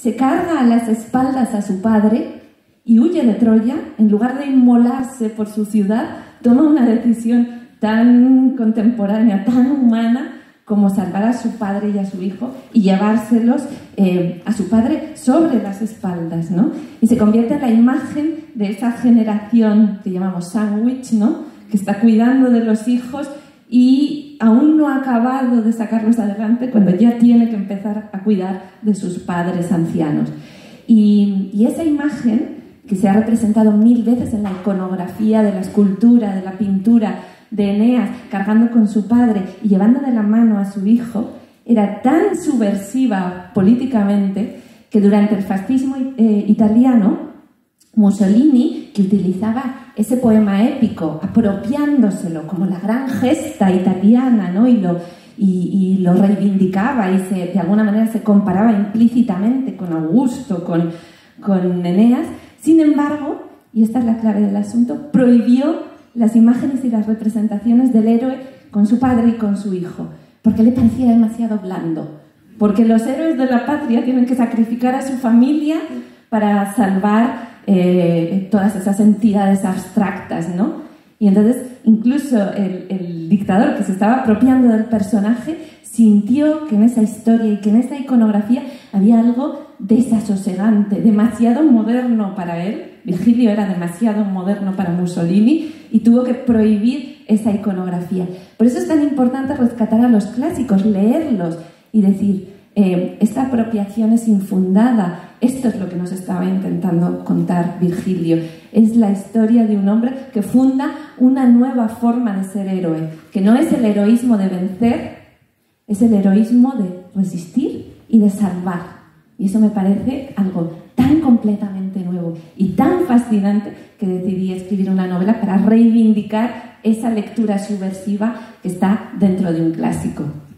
se carga a las espaldas a su padre y huye de Troya. En lugar de inmolarse por su ciudad, toma una decisión tan contemporánea, tan humana, como salvar a su padre y a su hijo y llevárselos a su padre sobre las espaldas, ¿no? Y se convierte en la imagen de esa generación que llamamos sándwich, ¿no? Que está cuidando de los hijos y aún no ha acabado de sacarlos adelante cuando ya tiene que empezar a cuidar de sus padres ancianos. Y esa imagen, que se ha representado 1000 veces en la iconografía de la escultura, de la pintura, de Eneas cargando con su padre y llevando de la mano a su hijo, era tan subversiva políticamente que durante el fascismo italiano, Mussolini, que utilizaba ese poema épico apropiándoselo como la gran gesta italiana, ¿no? y lo reivindicaba y de alguna manera se comparaba implícitamente con Augusto, con Eneas. Sin embargo, y esta es la clave del asunto, prohibió las imágenes y las representaciones del héroe con su padre y con su hijo, porque le parecía demasiado blando, porque los héroes de la patria tienen que sacrificar a su familia para salvar todas esas entidades abstractas, ¿no? Y entonces incluso el dictador que se estaba apropiando del personaje sintió que en esa historia y que en esa iconografía había algo desasosegante, demasiado moderno para él. Virgilio era demasiado moderno para Mussolini y tuvo que prohibir esa iconografía. Por eso es tan importante rescatar a los clásicos, leerlos y decir, esta apropiación es infundada. Esto es lo que nos estaba intentando contar Virgilio. Es la historia de un hombre que funda una nueva forma de ser héroe, que no es el heroísmo de vencer, es el heroísmo de resistir y de salvar. Y eso me parece algo tan completamente nuevo y tan fascinante que decidí escribir una novela para reivindicar esa lectura subversiva que está dentro de un clásico.